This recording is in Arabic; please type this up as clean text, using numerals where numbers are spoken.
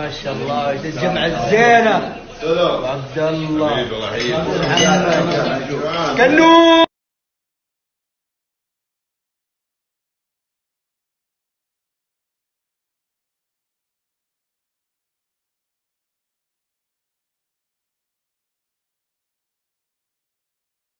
ما شاء الله الجمعة الزينة. عبد الله محمد كنو.